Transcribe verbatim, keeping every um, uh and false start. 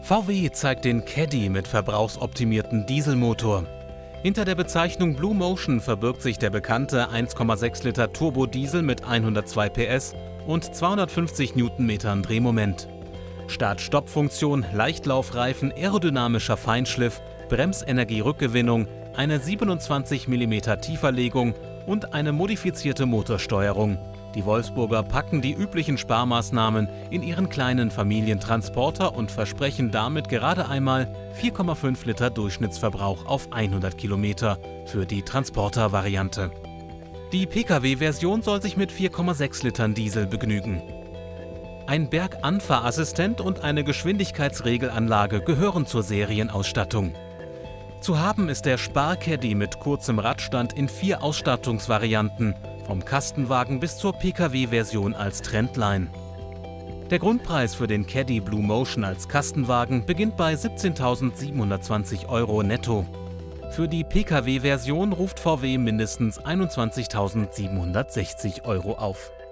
V W zeigt den Caddy mit verbrauchsoptimiertem Dieselmotor. Hinter der Bezeichnung Blue Motion verbirgt sich der bekannte eins Komma sechs Liter Turbodiesel mit hundertzwei P S und zweihundertfünfzig Newtonmetern Drehmoment. Start-Stopp-Funktion, Leichtlaufreifen, aerodynamischer Feinschliff, Bremsenergie-Rückgewinnung, eine siebenundzwanzig Millimeter Tieferlegung und eine modifizierte Motorsteuerung. Die Wolfsburger packen die üblichen Sparmaßnahmen in ihren kleinen Familientransporter und versprechen damit gerade einmal vier Komma fünf Liter Durchschnittsverbrauch auf hundert Kilometer für die Transporter-Variante. Die Pkw-Version soll sich mit vier Komma sechs Litern Diesel begnügen. Ein Berganfahrassistent und eine Geschwindigkeitsregelanlage gehören zur Serienausstattung. Zu haben ist der Spar-Caddy mit kurzem Radstand in vier Ausstattungsvarianten, vom Kastenwagen bis zur Pkw-Version als Trendline. Der Grundpreis für den Caddy Blue Motion als Kastenwagen beginnt bei siebzehntausendsiebenhundertzwanzig Euro netto. Für die Pkw-Version ruft V W mindestens einundzwanzigtausendsiebenhundertsechzig Euro auf.